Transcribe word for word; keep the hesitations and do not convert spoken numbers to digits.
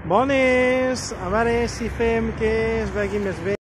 Bones! A veure si fem que es vegi més bé.